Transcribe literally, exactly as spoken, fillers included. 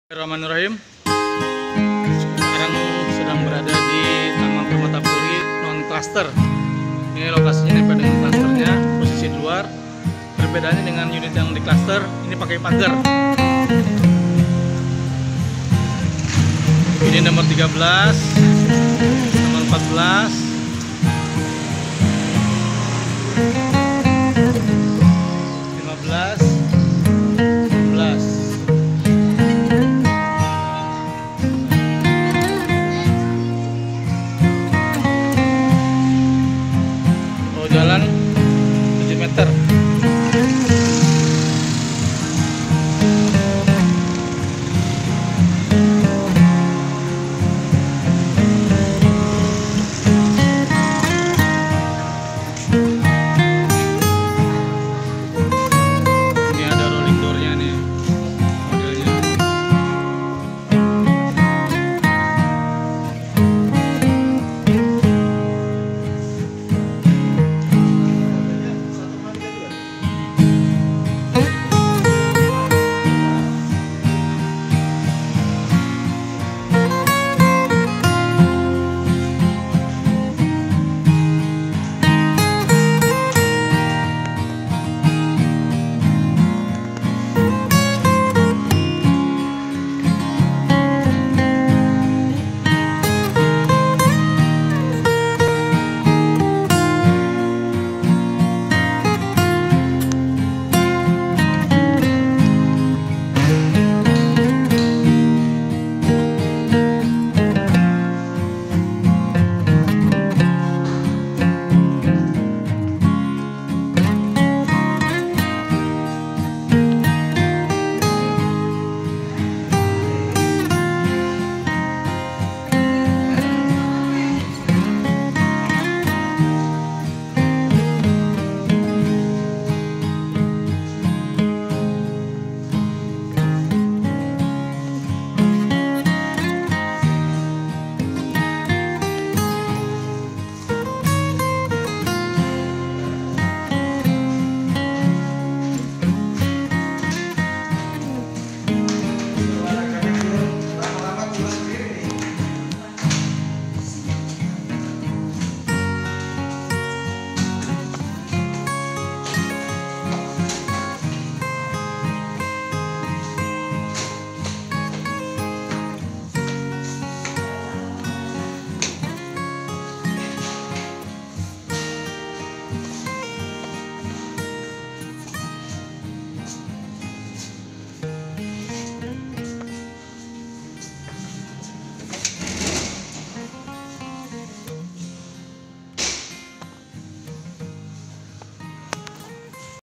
Bismillahirrahmanirrahim. Sekarang sedang berada di Taman Permatapuri non cluster. Ini lokasinya nempel dengan clusternya, posisi di luar. Perbedaannya dengan unit yang di cluster, ini pakai pagar. Ini nomor tiga belas, nomor empat belas.